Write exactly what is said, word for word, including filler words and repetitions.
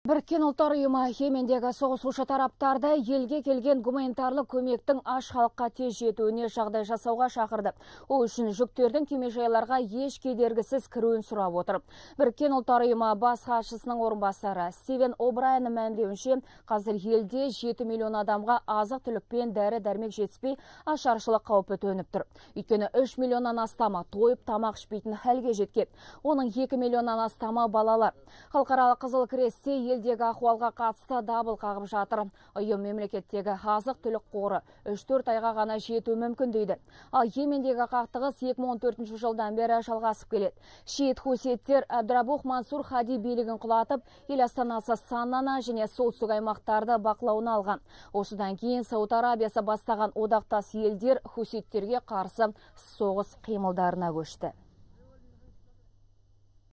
Біріккен ұлттар ұйымы Йемендегі соғысушы тараптарды елге келген гуманитарлық көмектің аш халыққа тез жетуіне жағдай жасауға шақырды. Ол үшін жүктердің кемежайларға еш кедергісіз кіруін сұрап отыр. Біріккен ұлттар ұйымы бас хатшысының орынбасары Стивен О'Брайеннің мәлімдеуінше, қазір елде жеті миллион адамға азық-түлікпен дәрі-дәрмек жетіспей ашаршылық қаупі төніп тұр. Өйткені үш миллионнан астамы тойып тамақ ішпейтін хәлге жеткен. Оның екі миллионнан астамы балалар. Халықаралық Қызыл Кресте елдегі ахуалға қатысты дабыл қағып жатыр. Ұйым мемлекеттегі азық-түлік қоры үш төрт айға ғана жетуі мүмкін дейді. Ал Йемендегі қақтығыс екі мың он төртінші жылдан бері жалғасып келеді. Шиит хуситтер Абдрабух Мансур Хади билігін құлатып, ел астанасы Саннаны және солтүстік аймақтарды бақылауына алған. Осыдан кейін Сауд Арабиясы бастаған одақтас елдер хуситтерге қарсы соғыс қимылдарына көшті.